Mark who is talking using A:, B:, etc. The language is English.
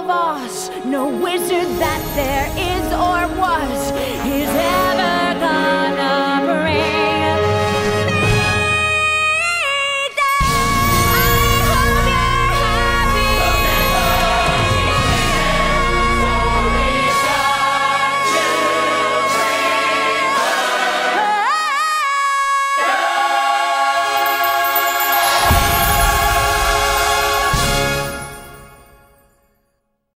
A: of Oz, no wizard that there is or was is ever